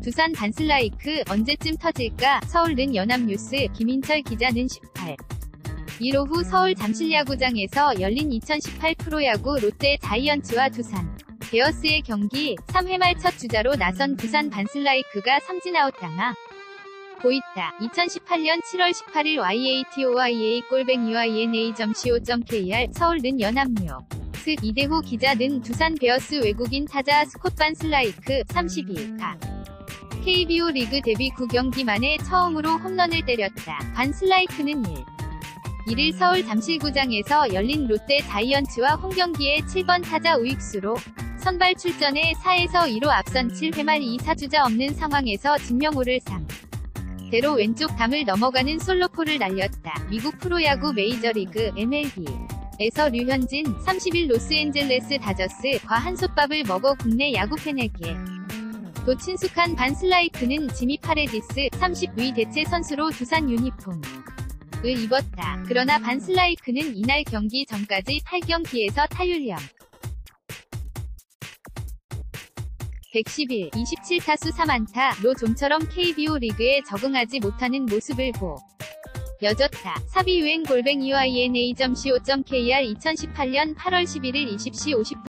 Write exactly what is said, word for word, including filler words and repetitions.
두산 반슬라이크 언제쯤 터질까? 서울는 연합뉴스 김인철 기자는 십팔 일 오후 서울 잠실야구장에서 열린 이천십팔 프로야구 롯데 자이언츠와 두산 베어스의 경기 삼 회 말 첫 주자로 나선 두산 반슬라이크가 삼진아웃 당하 고 있다. 이천십팔 년 칠월 십팔일 와이에이티오와이에이 골뱅이 유아이엔에이 점 씨오 점 케이알 서울는 연합뉴스 이대호 기자는 두산 베어스 외국인 타자 스콧 반슬라이크 삼십이가 케이비오 리그 데뷔 구 경기 만에 처음으로 홈런을 때렸다. 반슬라이크는 일 일 서울 잠실구장에서 열린 롯데 자이언츠와 홈경기에 칠 번 타자 우익수로 선발 출전해 사에서 이로 앞선 칠 회 말 이 사주자 없는 상황에서 진명호를 상대로 왼쪽 담을 넘어가는 솔로포를 날렸다. 미국 프로야구 메이저리그 엠엘비에서 류현진 삼십일 로스앤젤레스 다저스과 한솥밥을 먹어 국내 야구팬에게 또 친숙한 반슬라이크는 지미 파레디스 삼십 위 대체 선수로 두산 유니폼 을 입었다. 그러나 반슬라이크는 이날 경기 전까지 팔 경기에서 타율 영 백십일, 이십칠 타수 삼 안타로 좀처럼 케이비오 리그에 적응하지 못하는 모습을 보여줬다. 사비유엔 골뱅이 유아이엔에이 점 씨오 점 케이알 이천십팔 년 팔월 십일일 이십 시 오십 분